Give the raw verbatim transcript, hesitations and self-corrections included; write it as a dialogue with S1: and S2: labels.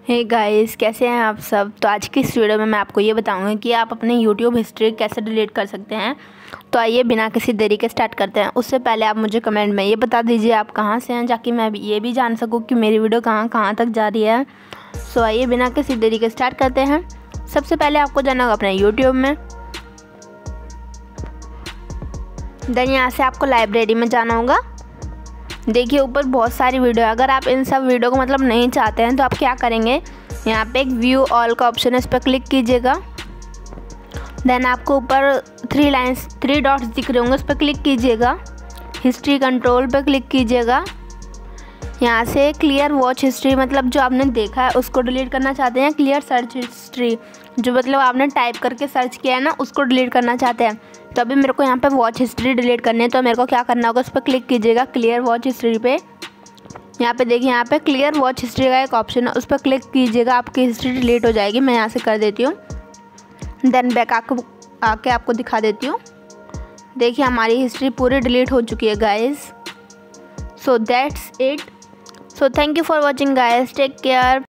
S1: Hey guys, कैसे हैं आप सब। तो आज की इस वीडियो में मैं आपको ये बताऊंगी कि आप अपनी यूट्यूब हिस्ट्री कैसे डिलीट कर सकते हैं। तो आइए बिना किसी देरी के स्टार्ट करते हैं। उससे पहले आप मुझे कमेंट में ये बता दीजिए आप कहां से हैं, ताकि मैं ये भी जान सकूं कि मेरी वीडियो कहां कहां तक जा रही है। सो आइए बिना किसी देरी के स्टार्ट करते हैं। सबसे पहले आपको जाना होगा अपने यूट्यूब में। देन यहाँ से आपको लाइब्रेरी में जाना होगा। देखिए ऊपर बहुत सारी वीडियो है। अगर आप इन सब वीडियो को मतलब नहीं चाहते हैं तो आप क्या करेंगे, यहाँ पे एक व्यू ऑल का ऑप्शन है, इस पर क्लिक कीजिएगा। देन आपको ऊपर थ्री लाइंस थ्री डॉट्स दिख रहे होंगे, उस पर क्लिक कीजिएगा। हिस्ट्री कंट्रोल पर क्लिक कीजिएगा। यहाँ से क्लियर वॉच हिस्ट्री, मतलब जो आपने देखा है उसको डिलीट करना चाहते हैं। क्लियर सर्च हिस्ट्री, जो मतलब आपने टाइप करके सर्च किया है ना, उसको डिलीट करना चाहते हैं। तो अभी मेरे को यहाँ पे वॉच हिस्ट्री डिलीट करनी है, तो मेरे को क्या करना होगा, उस पर क्लिक कीजिएगा क्लियर वॉच हिस्ट्री पे। यहाँ पे देखिए, यहाँ पे क्लियर वॉच हिस्ट्री का एक ऑप्शन है, उस पर क्लिक कीजिएगा। आपकी हिस्ट्री डिलीट हो जाएगी। मैं यहाँ से कर देती हूँ। देन बैक आके आके आपको दिखा देती हूँ। देखिए हमारी हिस्ट्री पूरी डिलीट हो चुकी है guys. So that's it. So thank you for watching guys, take care.